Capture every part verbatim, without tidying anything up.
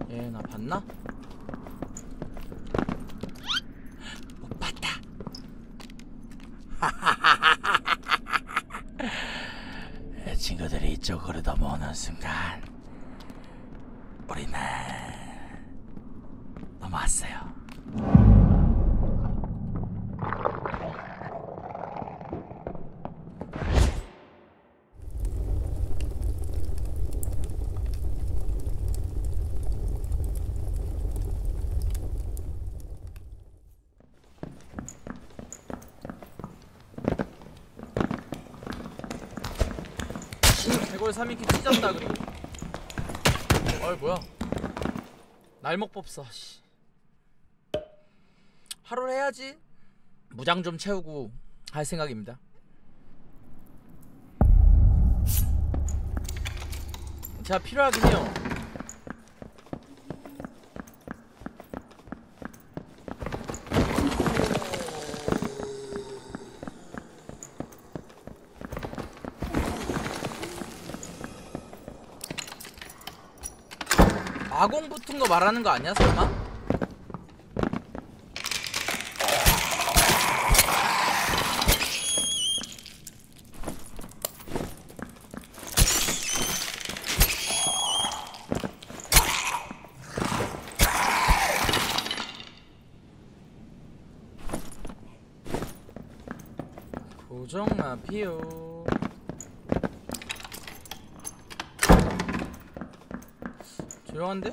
얘 나 봤나? 못 봤다. 친구들이 이쪽으로 넘어오는 순간 우리는 넘어왔어요. 이걸 삼 인큐 찢었다. 그리고 어이 뭐야 날먹법사. 씨. 하루를 해야지. 무장 좀 채우고 할 생각입니다. 제가 필요하긴 해요. 아공 붙은 거 말하는 거 아니야 설마? 고정마피요. 조용한데?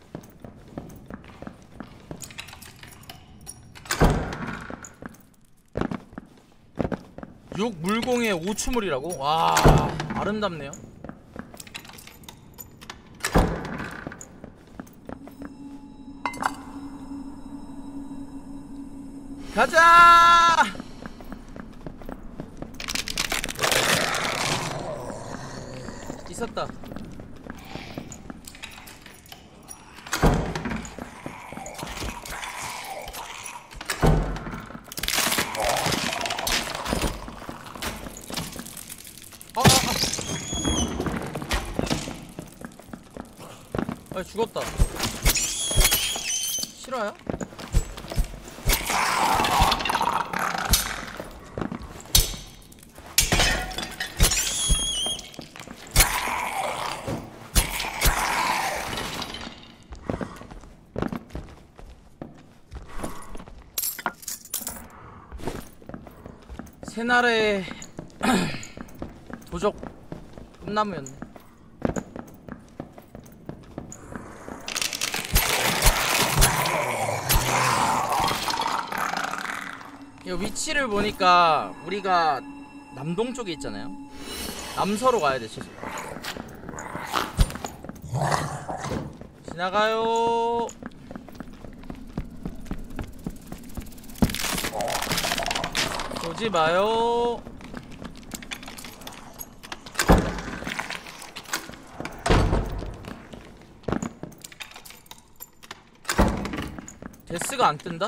육 물공에 오추물이라고? 와 아름답네요. 가자! 있었다. 아 죽었다. 실화야? 새날의 도적 꿈나무였네. 위치를 보니까 우리가 남동쪽에 있잖아요. 남서로 가야돼. 최소 지나가요. 쏘지 마요. 데스가 안 뜬다?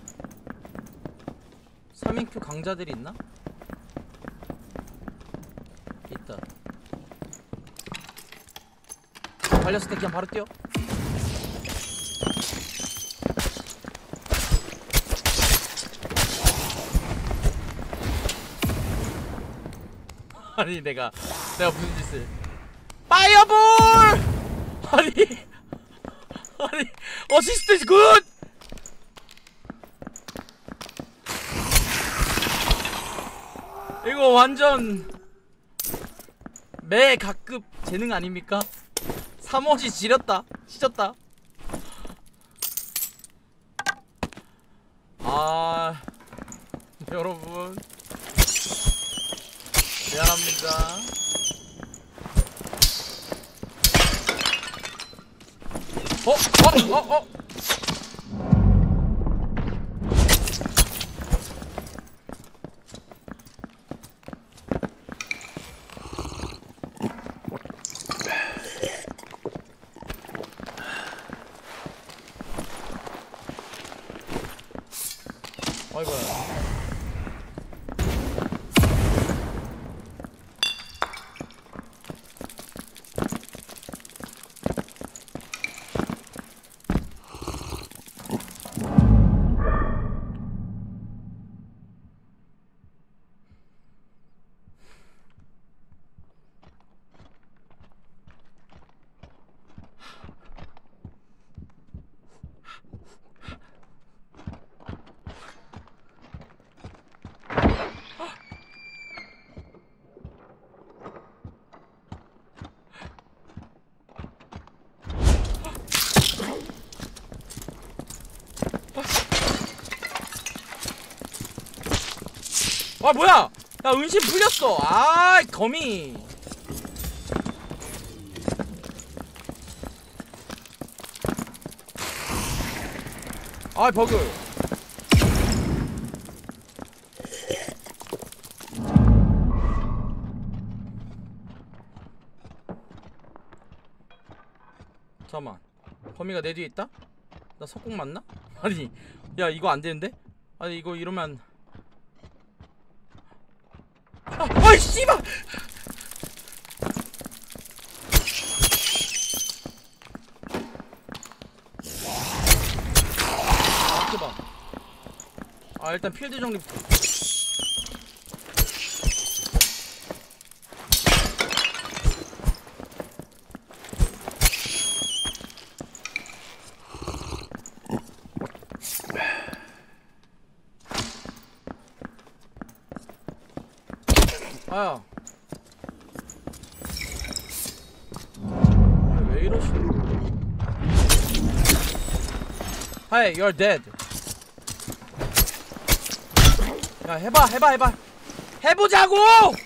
삼 인큐 강자들이 있나? 있다. 발렸을 때 그냥 바로 뛰어. 아니 내가 내가 무슨 짓을. 파이어볼! 아니 아니 어시스트 is good! 이거 완전 매 각급 재능 아닙니까? 삼호시 지렸다. 찢었다. 아 여러분 미안합니다. 어? 어? 어? 어? 어이구야. 아 뭐야 야 은신 풀렸어. 아 거미. 아 버그. 잠깐만 거미가 내 뒤에 있다? 나 석궁 맞나? 아니 야 이거 안되는데? 아니 이거 이러면 아! 아이 씨발! 아 대박. 아 일단 필드 정리부터. 아야 왜 이러시? Hey, you're dead. 야 해봐 해봐 해봐 해보자고!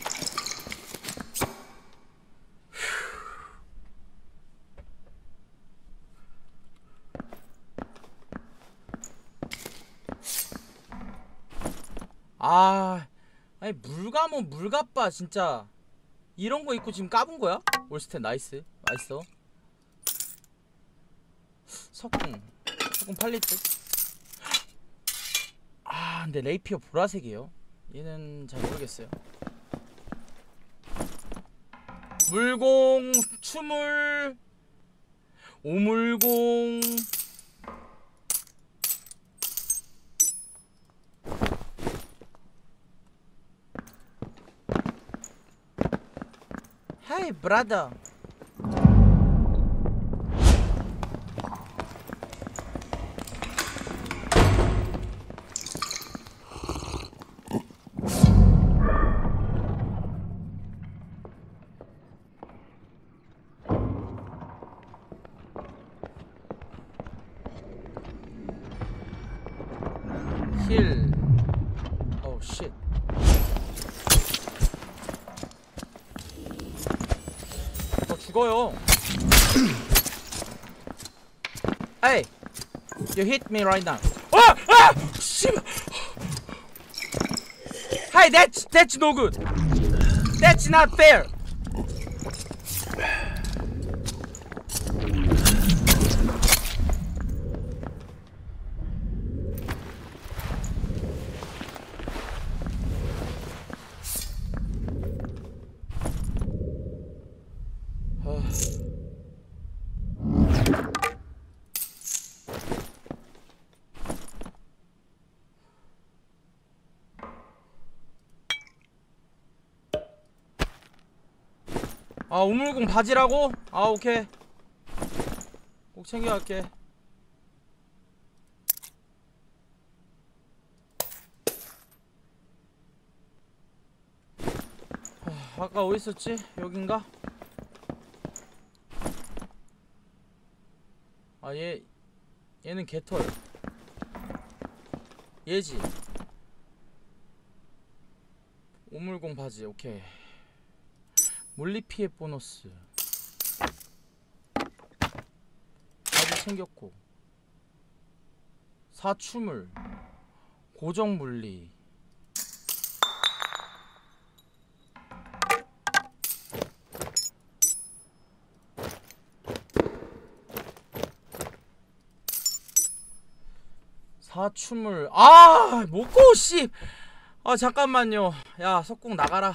아 아니 물감은 물갑바 진짜 이런거 입고 지금 까분거야? 올스텐 나이스 맛있어. 석궁 석궁 팔릴 듯? 아 근데 레이피어 보라색이에요. 얘는 잘 모르겠어요. 물공 추물 오물공 Hey brother. 힐. Oh shit. 죽어요. Hey, you hit me right now. 아! 아! 씨발. Hey, that's that's no good. That's not fair. 아 우물공 바지라고? 아 오케이 꼭 챙겨갈게. 하, 아까 어딨었지? 여긴가? 아 얘 얘는 개털 얘지. 우물공 바지 오케이. 물리피해 보너스 바지 챙겼고 사추물 고정물리 사추물 아 못고 씨. 아 잠깐만요. 야 석궁 나가라.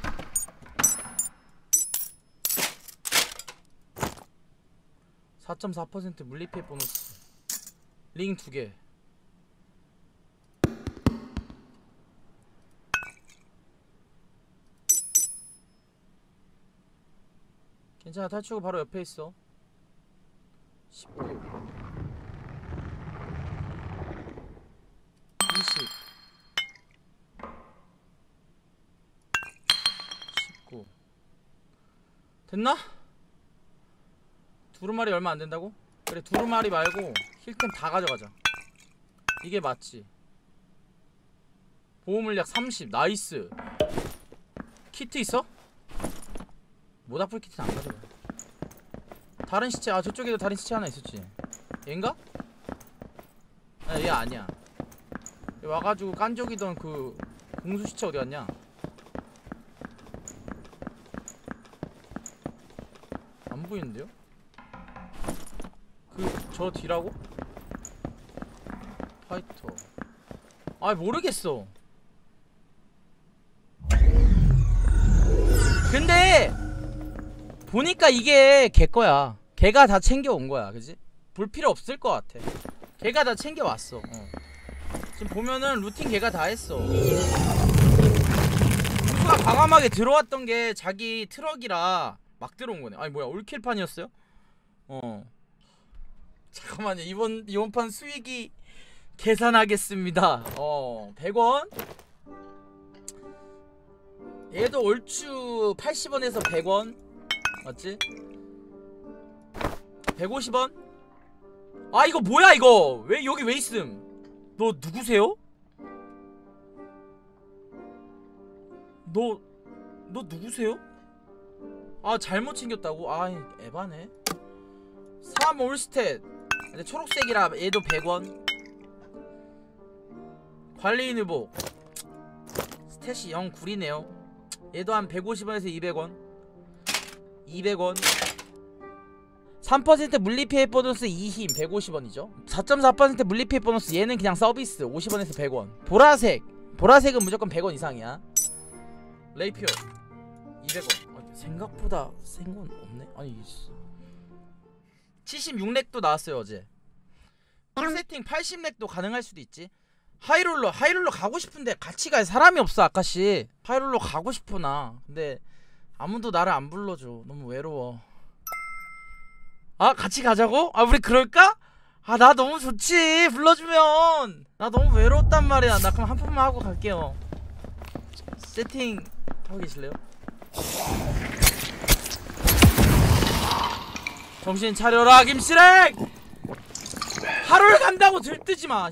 사 점 사 퍼센트 물리피해 보너스 링 두 개. 괜찮아 탈출구 바로 옆에 있어. 십구 이십 십구 됐나? 두루마리 얼마 안된다고? 그래 두루마리 말고 힐템 다 가져가자. 이게 맞지. 보호물약 삼십. 나이스. 키트 있어? 모닥불 키트는 안 가져가. 다른 시체. 아 저쪽에도 다른 시체 하나 있었지. 얘인가? 아 얘 아니야. 얘 와가지고 깐족이던 그 공수 시체 어디 갔냐? 안 보이는데요? 그 저 뒤라고? 파이터. 아 모르겠어. 근데 보니까 이게 걔 거야. 걔가 다 챙겨온 거야, 그지? 볼 필요 없을 것 같아. 걔가 다 챙겨왔어. 어. 지금 보면은 루틴 걔가 다 했어. 공수가 과감하게 들어왔던 게 자기 트럭이라 막 들어온 거네. 아니 뭐야, 올킬판이었어요? 어. 잠깐만요. 이번 이번 판 수익이 계산하겠습니다. 어, 백 원. 얘도 얼추 팔십 원에서 백 원. 맞지? 백오십 원? 아 이거 뭐야 이거? 왜 여기 왜 있음? 너 누구세요? 너 너 누구세요? 아 잘못 챙겼다고? 아 에바네. 삼 올스탯. 근데 초록색이라 얘도 백 원. 관리인 후보 스탯이 영 구리네요. 얘도 한 백오십 원에서 이백 원. 이백 원. 삼 퍼센트 물리피해 보너스 이 힘 백오십 원이죠. 사 점 사 퍼센트 물리피해 보너스 얘는 그냥 서비스 오십 원에서 백 원. 보라색. 보라색은 무조건 백 원 이상이야. 레이피어 이백 원. 아, 생각보다 센 건 없네. 아니 칠십육 렉도 나왔어요 어제. 풀세팅 팔십 렉도 가능할 수도 있지. 하이롤러 하이롤러 가고 싶은데 같이 갈 사람이 없어. 아까씨 하이롤러 가고 싶구나. 근데 아무도 나를 안 불러줘. 너무 외로워. 아 같이 가자고? 아 우리 그럴까? 아 나 너무 좋지. 불러주면. 나 너무 외로웠단 말이야. 나 그럼 한 판만 하고 갈게요. 세팅 하고 계실래요? 정신 차려라 김씨랭! 하루를 간다고 들뜨지마.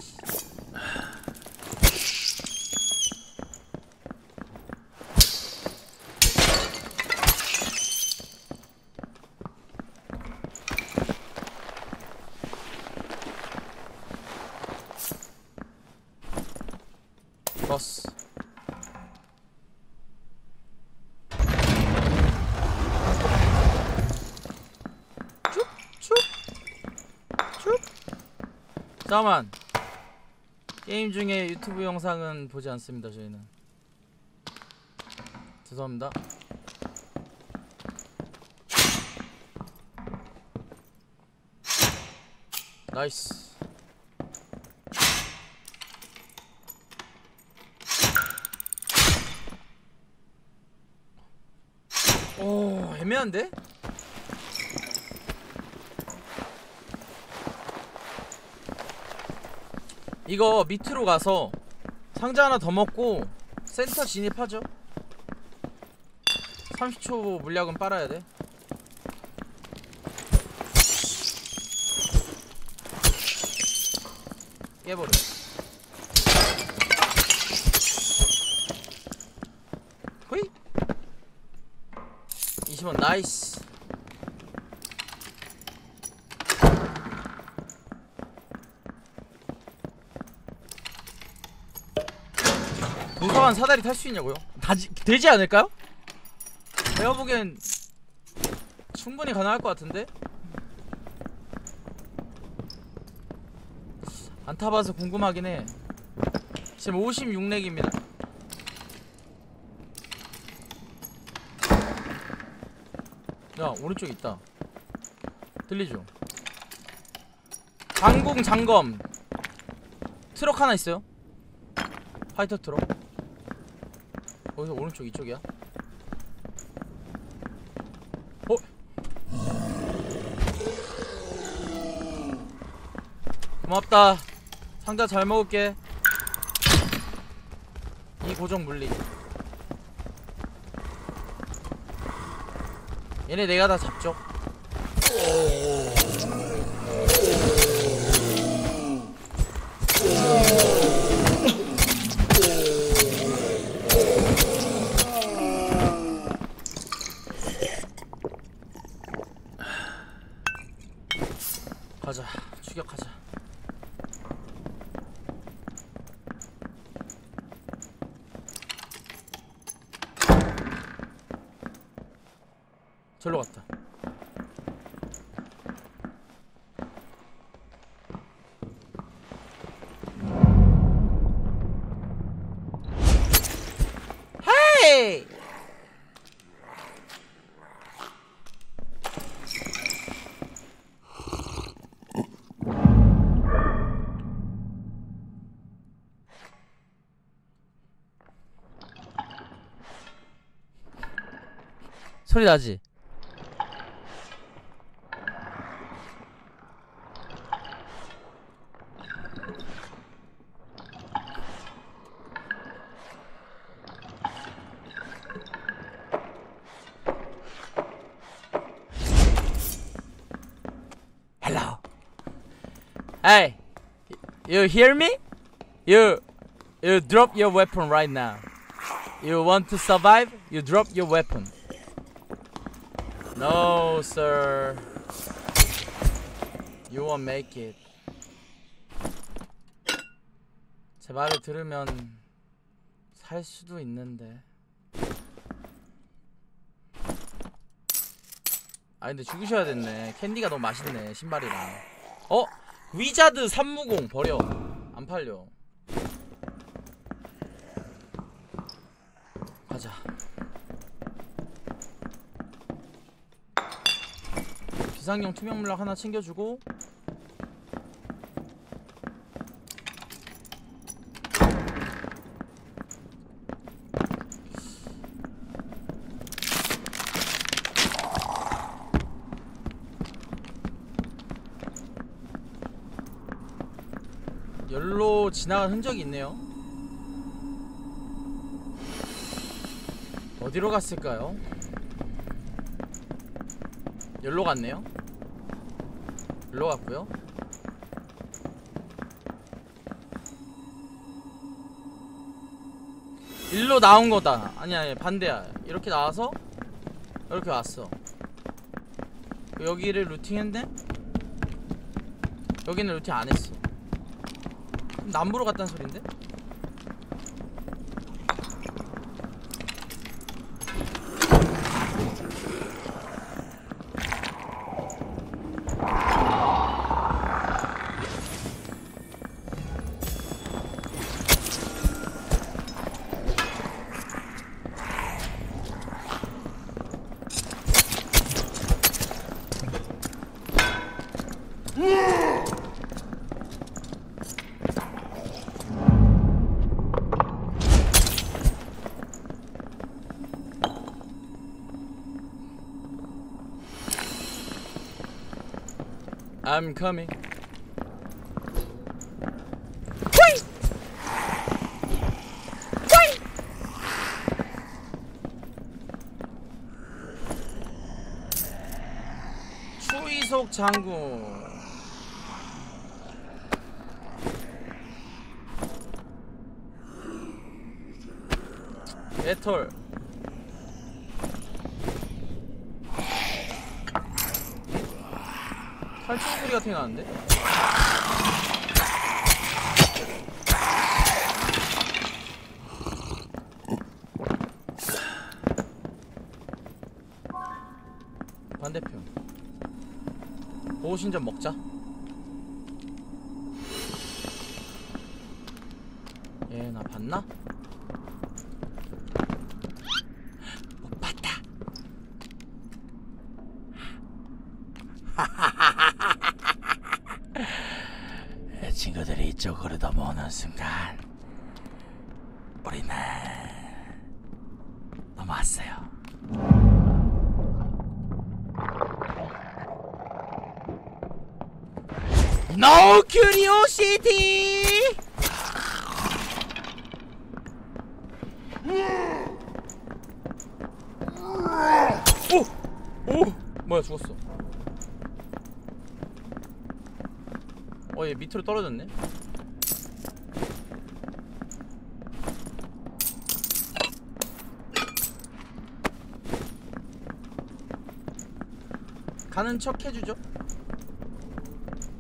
버스 쭉쭉쭉. 잠깐만. 게임 중에 유튜브 영상은 보지 않습니다. 저희는. 죄송합니다. 나이스. 오 애매한데? 이거 밑으로 가서 상자 하나 더 먹고 센터 진입하죠. 삼십 초 물약은 빨아야 돼. 깨버려. 호이. 이십 원 나이스. 도서관 사다리 탈 수 있냐고요? 다지, 되지 않을까요? 제가 보기엔 충분히 가능할 것 같은데? 안 타봐서 궁금하긴 해. 지금 오십육 렉입니다. 야 오른쪽에 있다. 들리죠? 방공 장검. 트럭 하나 있어요. 파이터 트럭. 거기서 오른쪽 이쪽이야. 어? 고맙다. 상자 잘 먹을게. 이 고정 물리. 얘네 내가 다 잡죠. 가자. 추격하자. 절로 갔다. 헤이! 소리 나지? Hello. Hey, you hear me? You, you drop your weapon right now. You want to survive? You drop your weapon. No, sir. You won't make it. 제 말을 들으면 살 수도 있는데. 아 근데 죽으셔야 됐네. 캔디가 너무 맛있네. 신발이랑. 어? 위자드 삼백오십 버려. 안 팔려. 가자. 비상용 투명 물약 하나 챙겨주고. 열로 지나간 흔적이 있네요. 어디로 갔을까요? 열로 갔네요. 열로 갔고요. 일로 나온 거다. 아니야, 아니 반대야. 이렇게 나와서 이렇게 왔어. 여기를 루팅했는데 여기는 루팅 안 했어. 남부로 갔다는 소린데? I'm coming. Wait! Wait! 추위속 장군. 배털. 탈출 소리 같은 게 나는데? 반대편. 보호신전 먹자. 얘 나 봤나? 못 봤다. 친구들이 이쪽으로 넘어오는 순간 우리는 넘어왔어요. No curiosity. 오! 오! 뭐야 죽었어. 어, 얘 밑으로 떨어졌네. 가는 척 해주죠.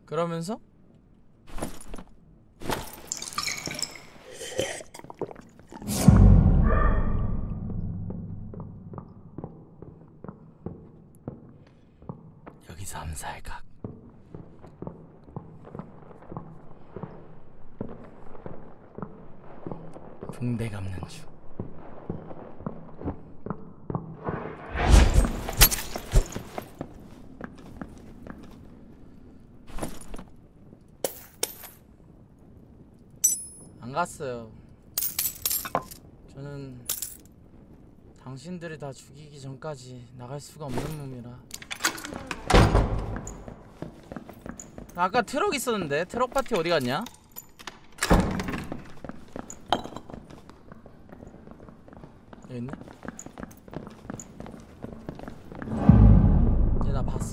그러면서 여기서 암살각. 붕대 감는 중. 안 갔어요. 저는 당신들이 다 죽이기 전까지 나갈 수가 없는 몸이라. 아까 트럭 있었는데 트럭 파티 어디 갔냐? 여기 있네? 얘 나 봤어.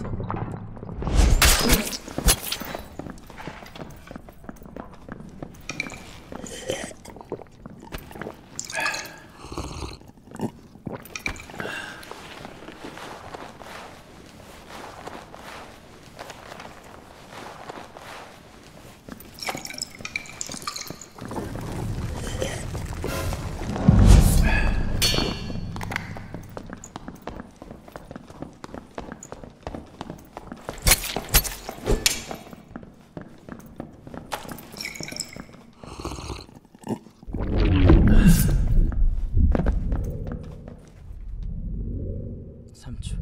삼 초.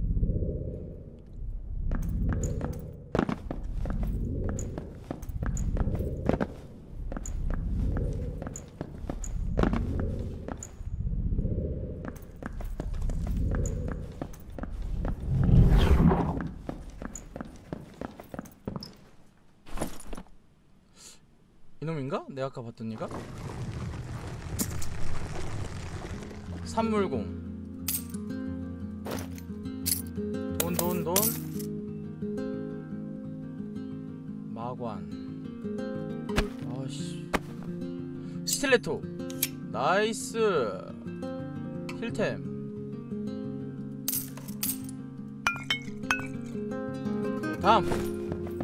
이놈인가? 내가 아까 봤던 얘가? 삼물공. 돈, 돈, 돈. 마관. 아씨. 스틸레토. 나이스. 힐템. 다음.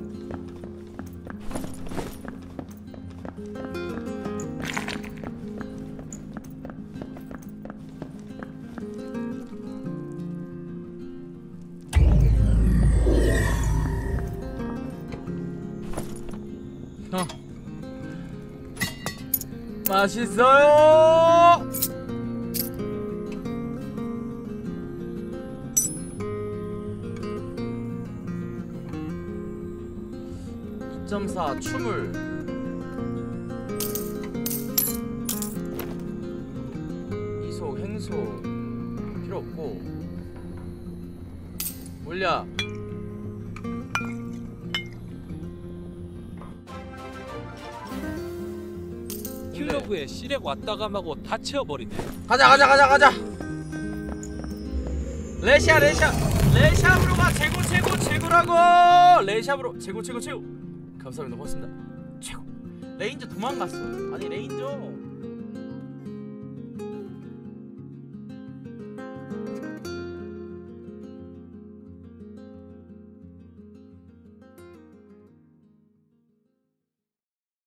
어. 맛있어요. 이 점 사 추물. 이속 행소 필요 없고. 물약. 킬러그에 시렉 왔다가 마고 다 채워버리네. 가자 가자 가자 가자. 레시아 레시아 레시아브로 가. 최고 최고 최고라고. 레시아브로 최고 최고 최고. 감사합니다. 고맙습니다. 최고. 레인저 도망갔어. 아니 레인저